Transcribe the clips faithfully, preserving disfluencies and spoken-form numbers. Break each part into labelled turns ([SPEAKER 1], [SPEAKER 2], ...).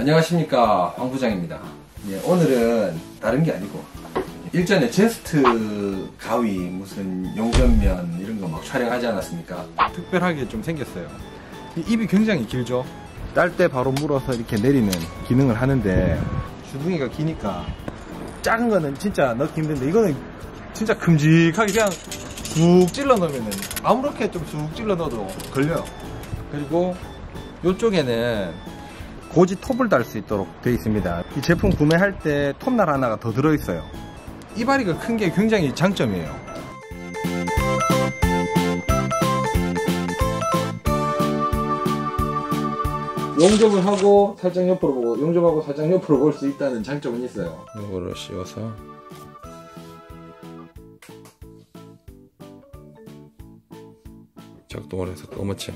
[SPEAKER 1] 안녕하십니까, 황 부장입니다. 예, 오늘은 다른 게 아니고 일전에 제스트 가위 무슨 용접면 이런 거 막 촬영하지 않았습니까? 특별하게 좀 생겼어요. 이 입이 굉장히 길죠. 딸 때 바로 물어서 이렇게 내리는 기능을 하는데 주둥이가 기니까 작은 거는 진짜 넣기 힘든데 이거는 진짜 큼직하게 그냥 쑥 찔러 넣으면은 아무렇게 좀 쑥 찔러 넣어도 걸려요. 그리고 이쪽에는 고지 톱을 달 수 있도록 되어 있습니다. 이 제품 구매할 때 톱날 하나가 더 들어있어요. 이바리가 큰 게 굉장히 장점이에요. 용접을 하고 살짝 옆으로 보고 용접하고 살짝 옆으로 볼 수 있다는 장점은 있어요. 이거를 씌워서 작동을 해서 꺼무쳐.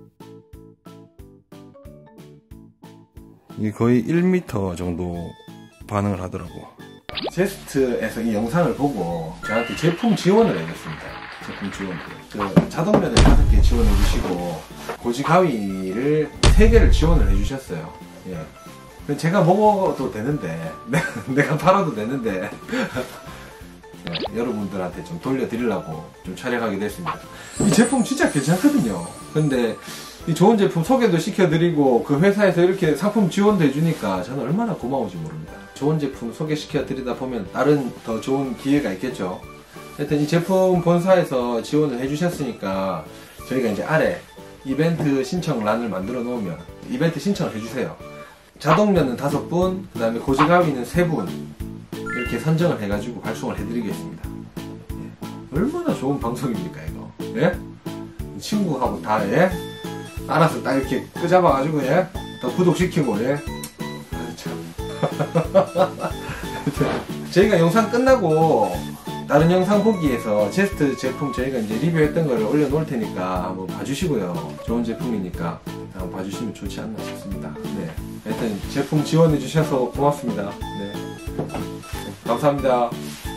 [SPEAKER 1] 이게 거의 일 미터 정도 반응을 하더라고. 제스트에서 이 영상을 보고 저한테 제품 지원을 해줬습니다. 제품 지원. 그 자동면을 다섯 개 지원해 주시고 고지 가위를 세 개를 지원을 해주셨어요. 예. 제가 먹어도 되는데 내가 팔아도 되는데 네, 여러분들한테 좀 돌려드리려고 좀 촬영하게 됐습니다. 이 제품 진짜 괜찮거든요. 근데 이 좋은 제품 소개도 시켜드리고 그 회사에서 이렇게 상품 지원도 해주니까 저는 얼마나 고마운지 모릅니다. 좋은 제품 소개시켜드리다 보면 다른 더 좋은 기회가 있겠죠. 하여튼 이 제품 본사에서 지원을 해주셨으니까 저희가 이제 아래 이벤트 신청란을 만들어 놓으면 이벤트 신청을 해주세요. 자동면은 다섯 분, 그 다음에 고지 가위는 세 분 이렇게 선정을 해가지고 발송을 해드리겠습니다. 예. 얼마나 좋은 방송입니까 이거? 예? 친구하고 다 예? 알아서 딱 이렇게 끄잡아가지고 예? 더 구독시키고 예? 아 참. 저희가 영상 끝나고 다른 영상 보기에서 제스트 제품 저희가 이제 리뷰했던 거를 올려놓을 테니까 한번 봐주시고요. 좋은 제품이니까 한번 봐주시면 좋지 않나 싶습니다. 네. 하여튼 제품 지원해 주셔서 고맙습니다. 네. 감사합니다.